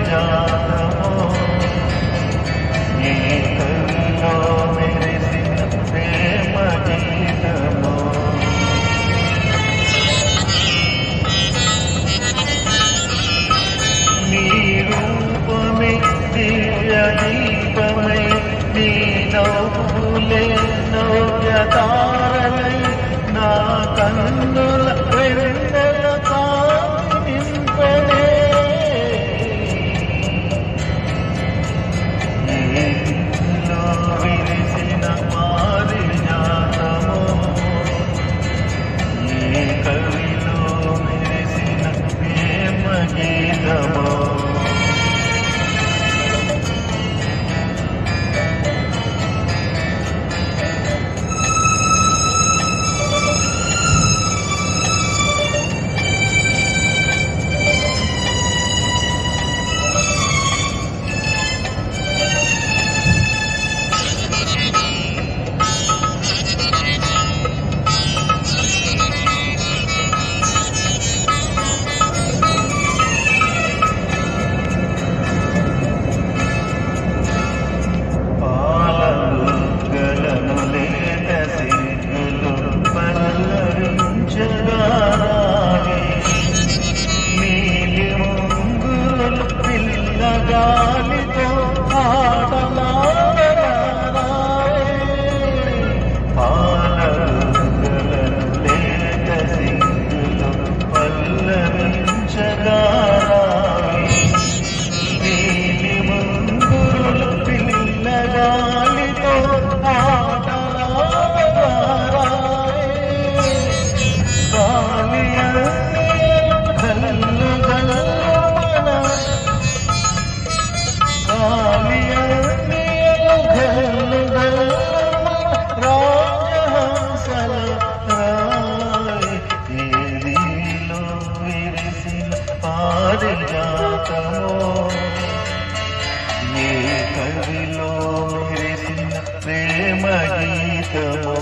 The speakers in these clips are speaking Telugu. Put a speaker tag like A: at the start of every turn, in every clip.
A: పారిజాతమో ఈ కవిలో మెరిసిన ప్రేమ గీతమో నీ రూపమే దివ్య దీపమై నీ నవ్వులే నవ్యతారలై నా కన్నుల వెన్నెల కాంతి నింపనే ఈ దిక్కులో విరిసిన పారిజాతమో ఈ కవిలో మెరిసిన ప్రేమ గీతమో గాలితో పాలగలను లేత సింగులు పల్లవించగారాయి నీలి ముంగురులు పిల్లగాలితో ఆటలాడగారాయి గాలి గల్లు గల్లుమన రాజహంసల రాయ్ ఏదిలో విరిసిన పారిజాతమో ఏ కవిలో మెరిసిన ప్రేమ గీతమో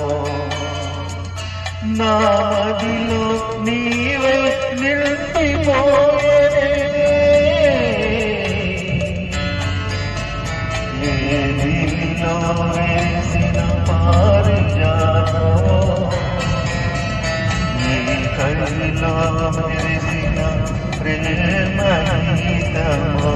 A: నా మదిలో నీవై నిలిపిపోయే ఏదిలో వేసిన పారిజాతమో ఈ కవిలో మెరిసిన ప్రేమ గీతమో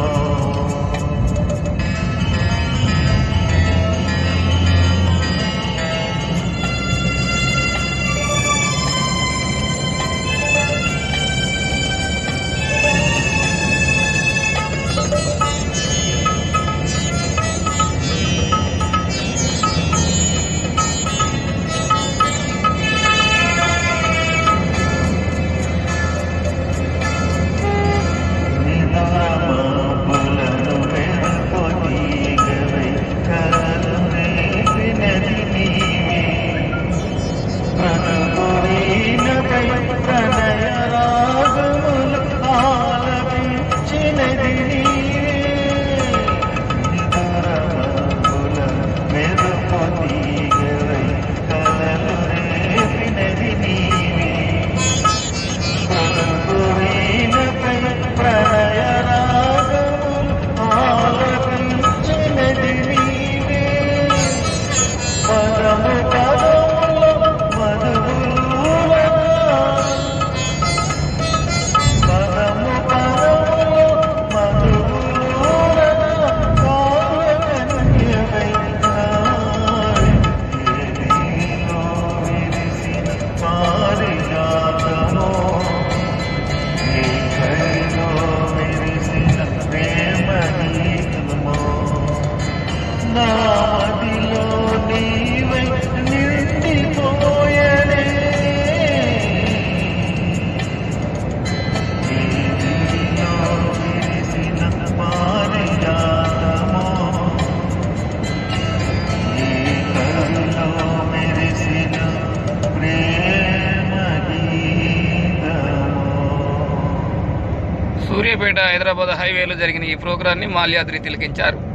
B: సూర్యాపేట హైదరాబాద్ హైవేలో జరిగిన ఈ ప్రోగ్రాన్ని మాల్యాద్రి తిలకించారు.